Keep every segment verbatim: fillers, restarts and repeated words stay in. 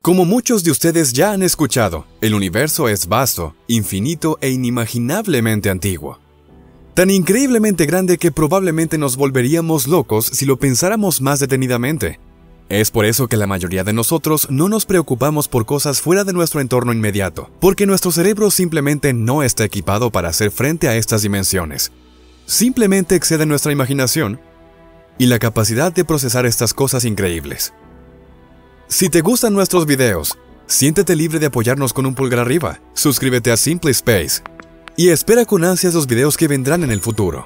Como muchos de ustedes ya han escuchado, el universo es vasto, infinito e inimaginablemente antiguo. Tan increíblemente grande que probablemente nos volveríamos locos si lo pensáramos más detenidamente. Es por eso que la mayoría de nosotros no nos preocupamos por cosas fuera de nuestro entorno inmediato, porque nuestro cerebro simplemente no está equipado para hacer frente a estas dimensiones. Simplemente excede nuestra imaginación y la capacidad de procesar estas cosas increíbles. Si te gustan nuestros videos, siéntete libre de apoyarnos con un pulgar arriba, suscríbete a Simple Space y espera con ansias los videos que vendrán en el futuro.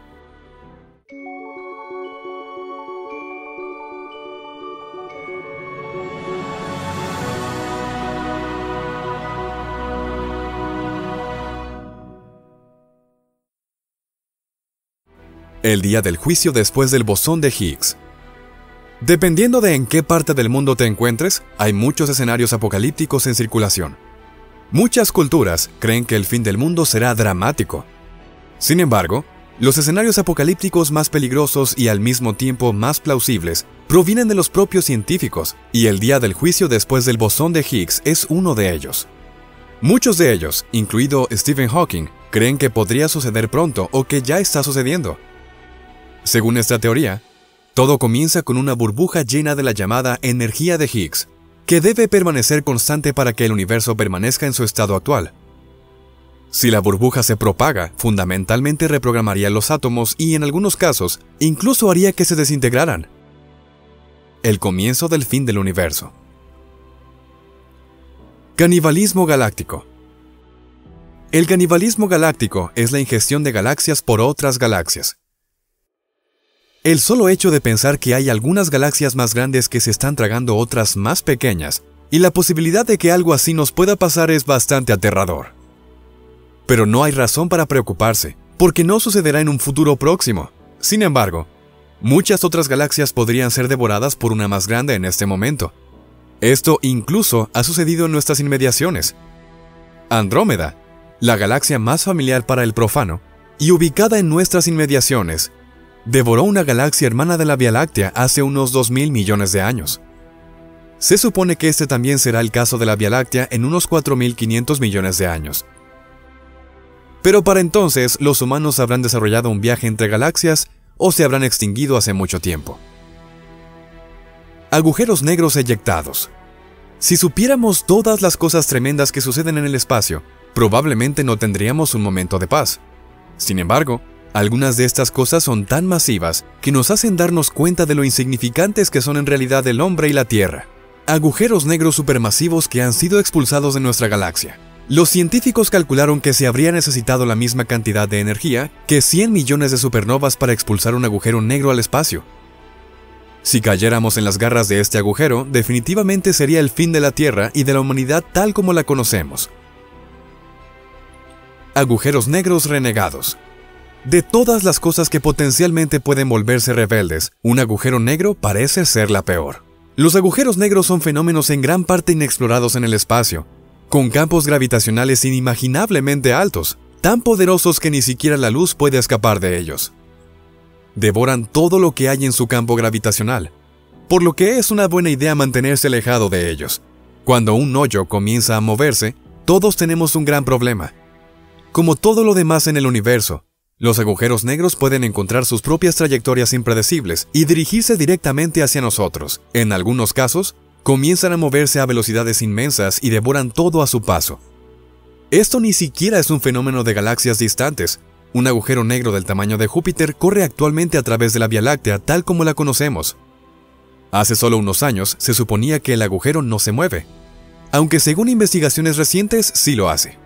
El día del juicio después del bosón de Higgs. Dependiendo de en qué parte del mundo te encuentres, hay muchos escenarios apocalípticos en circulación. Muchas culturas creen que el fin del mundo será dramático. Sin embargo, los escenarios apocalípticos más peligrosos y al mismo tiempo más plausibles provienen de los propios científicos, y el día del juicio después del bosón de Higgs es uno de ellos. Muchos de ellos, incluido Stephen Hawking, creen que podría suceder pronto o que ya está sucediendo. Según esta teoría, todo comienza con una burbuja llena de la llamada energía de Higgs, que debe permanecer constante para que el universo permanezca en su estado actual. Si la burbuja se propaga, fundamentalmente reprogramaría los átomos y en algunos casos, incluso haría que se desintegraran. El comienzo del fin del universo. Canibalismo galáctico. El canibalismo galáctico es la ingestión de galaxias por otras galaxias. El solo hecho de pensar que hay algunas galaxias más grandes que se están tragando otras más pequeñas, y la posibilidad de que algo así nos pueda pasar es bastante aterrador. Pero no hay razón para preocuparse, porque no sucederá en un futuro próximo. Sin embargo, muchas otras galaxias podrían ser devoradas por una más grande en este momento. Esto incluso ha sucedido en nuestras inmediaciones. Andrómeda, la galaxia más familiar para el profano, y ubicada en nuestras inmediaciones, devoró una galaxia hermana de la Vía Láctea hace unos dos mil millones de años. Se supone que este también será el caso de la Vía Láctea en unos cuatro mil quinientos millones de años. Pero para entonces, los humanos habrán desarrollado un viaje entre galaxias o se habrán extinguido hace mucho tiempo. Agujeros negros eyectados. Si supiéramos todas las cosas tremendas que suceden en el espacio, probablemente no tendríamos un momento de paz. Sin embargo, algunas de estas cosas son tan masivas que nos hacen darnos cuenta de lo insignificantes que son en realidad el hombre y la Tierra. Agujeros negros supermasivos que han sido expulsados de nuestra galaxia. Los científicos calcularon que se habría necesitado la misma cantidad de energía que cien millones de supernovas para expulsar un agujero negro al espacio. Si cayéramos en las garras de este agujero, definitivamente sería el fin de la Tierra y de la humanidad tal como la conocemos. Agujeros negros renegados. De todas las cosas que potencialmente pueden volverse rebeldes, un agujero negro parece ser la peor. Los agujeros negros son fenómenos en gran parte inexplorados en el espacio, con campos gravitacionales inimaginablemente altos, tan poderosos que ni siquiera la luz puede escapar de ellos. Devoran todo lo que hay en su campo gravitacional, por lo que es una buena idea mantenerse alejado de ellos. Cuando un hoyo comienza a moverse, todos tenemos un gran problema. Como todo lo demás en el universo, los agujeros negros pueden encontrar sus propias trayectorias impredecibles y dirigirse directamente hacia nosotros. En algunos casos, comienzan a moverse a velocidades inmensas y devoran todo a su paso. Esto ni siquiera es un fenómeno de galaxias distantes. Un agujero negro del tamaño de Júpiter corre actualmente a través de la Vía Láctea tal como la conocemos. Hace solo unos años se suponía que el agujero no se mueve, aunque según investigaciones recientes sí lo hace.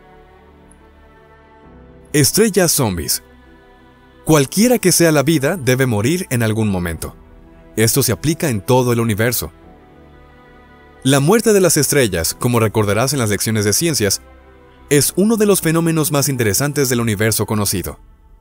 Estrellas zombies. Cualquiera que sea la vida debe morir en algún momento. Esto se aplica en todo el universo. La muerte de las estrellas, como recordarás en las lecciones de ciencias, es uno de los fenómenos más interesantes del universo conocido.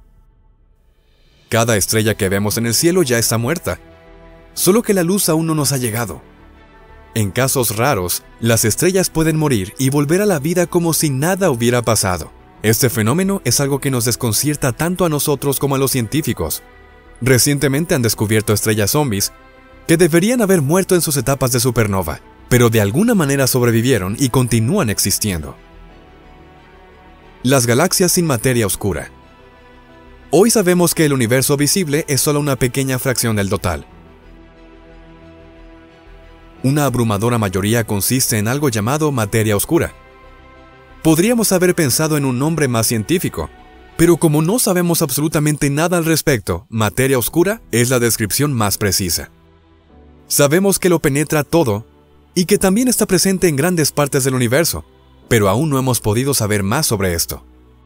Cada estrella que vemos en el cielo ya está muerta, solo que la luz aún no nos ha llegado. En casos raros, las estrellas pueden morir y volver a la vida como si nada hubiera pasado. Este fenómeno es algo que nos desconcierta tanto a nosotros como a los científicos. Recientemente han descubierto estrellas zombies que deberían haber muerto en sus etapas de supernova, pero de alguna manera sobrevivieron y continúan existiendo. Las galaxias sin materia oscura. Hoy sabemos que el universo visible es solo una pequeña fracción del total. Una abrumadora mayoría consiste en algo llamado materia oscura. Podríamos haber pensado en un nombre más científico, pero como no sabemos absolutamente nada al respecto, materia oscura es la descripción más precisa. Sabemos que lo penetra todo y que también está presente en grandes partes del universo, pero aún no hemos podido saber más sobre esto.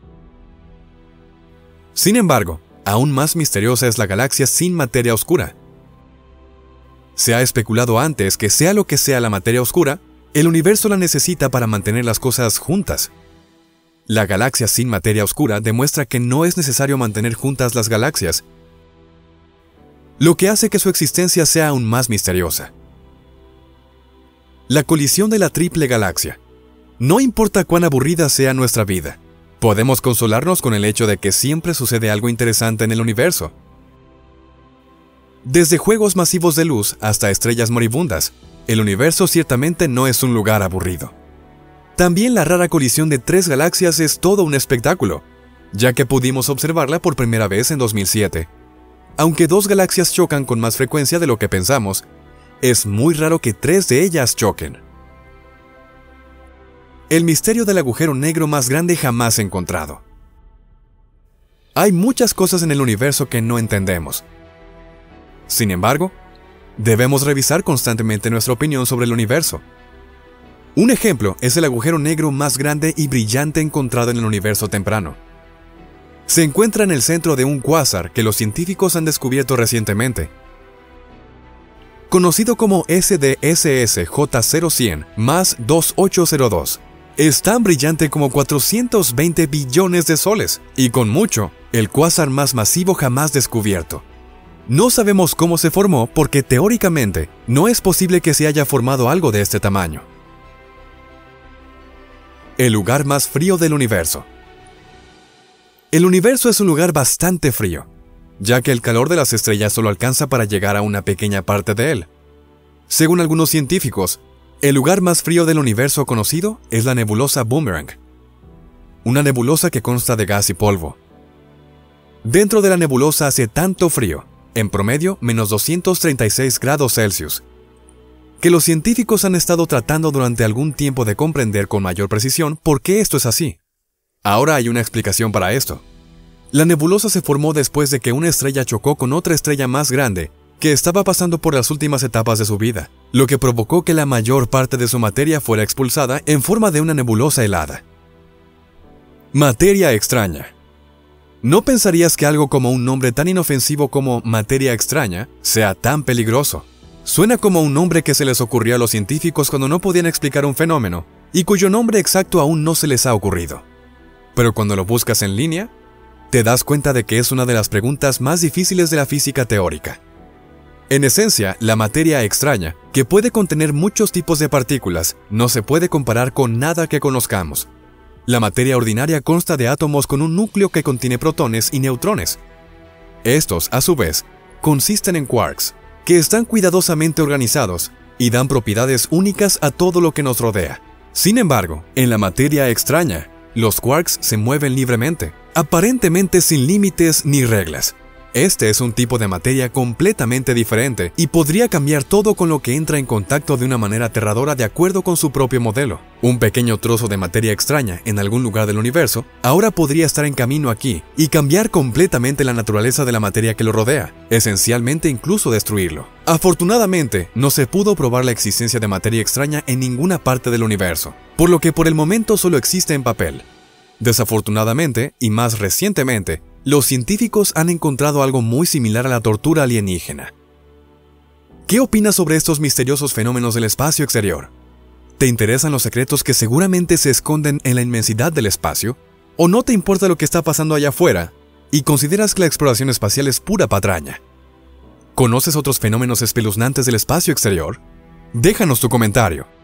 Sin embargo, aún más misteriosa es la galaxia sin materia oscura. Se ha especulado antes que sea lo que sea la materia oscura, el universo la necesita para mantener las cosas juntas. La galaxia sin materia oscura demuestra que no es necesario mantener juntas las galaxias, lo que hace que su existencia sea aún más misteriosa. La colisión de la triple galaxia. No importa cuán aburrida sea nuestra vida, podemos consolarnos con el hecho de que siempre sucede algo interesante en el universo. Desde juegos masivos de luz hasta estrellas moribundas, el universo ciertamente no es un lugar aburrido. También la rara colisión de tres galaxias es todo un espectáculo, ya que pudimos observarla por primera vez en dos mil siete. Aunque dos galaxias chocan con más frecuencia de lo que pensamos, es muy raro que tres de ellas choquen. El misterio del agujero negro más grande jamás encontrado. Hay muchas cosas en el universo que no entendemos. Sin embargo, debemos revisar constantemente nuestra opinión sobre el universo. Un ejemplo es el agujero negro más grande y brillante encontrado en el universo temprano. Se encuentra en el centro de un cuásar que los científicos han descubierto recientemente. Conocido como S D S S J cero cien más dos ocho cero dos, es tan brillante como cuatrocientos veinte billones de soles, y con mucho, el cuásar más masivo jamás descubierto. No sabemos cómo se formó porque teóricamente no es posible que se haya formado algo de este tamaño. El lugar más frío del universo. El universo es un lugar bastante frío, ya que el calor de las estrellas solo alcanza para llegar a una pequeña parte de él. Según algunos científicos, el lugar más frío del universo conocido es la nebulosa Boomerang, una nebulosa que consta de gas y polvo. Dentro de la nebulosa hace tanto frío, en promedio menos doscientos treinta y seis grados Celsius, que los científicos han estado tratando durante algún tiempo de comprender con mayor precisión por qué esto es así. Ahora hay una explicación para esto. La nebulosa se formó después de que una estrella chocó con otra estrella más grande que estaba pasando por las últimas etapas de su vida, lo que provocó que la mayor parte de su materia fuera expulsada en forma de una nebulosa helada. Materia extraña. No pensarías que algo como un nombre tan inofensivo como materia extraña sea tan peligroso. Suena como un nombre que se les ocurrió a los científicos cuando no podían explicar un fenómeno, y cuyo nombre exacto aún no se les ha ocurrido. Pero cuando lo buscas en línea, te das cuenta de que es una de las preguntas más difíciles de la física teórica. En esencia, la materia extraña, que puede contener muchos tipos de partículas, no se puede comparar con nada que conozcamos. La materia ordinaria consta de átomos con un núcleo que contiene protones y neutrones. Estos, a su vez, consisten en quarks, que están cuidadosamente organizados y dan propiedades únicas a todo lo que nos rodea. Sin embargo, en la materia extraña, los quarks se mueven libremente, aparentemente sin límites ni reglas. Este es un tipo de materia completamente diferente y podría cambiar todo con lo que entra en contacto de una manera aterradora de acuerdo con su propio modelo. Un pequeño trozo de materia extraña en algún lugar del universo ahora podría estar en camino aquí y cambiar completamente la naturaleza de la materia que lo rodea, esencialmente incluso destruirlo. Afortunadamente, no se pudo probar la existencia de materia extraña en ninguna parte del universo, por lo que por el momento solo existe en papel. Desafortunadamente, y más recientemente, los científicos han encontrado algo muy similar a la tortura alienígena. ¿Qué opinas sobre estos misteriosos fenómenos del espacio exterior? ¿Te interesan los secretos que seguramente se esconden en la inmensidad del espacio? ¿O no te importa lo que está pasando allá afuera y consideras que la exploración espacial es pura patraña? ¿Conoces otros fenómenos espeluznantes del espacio exterior? Déjanos tu comentario.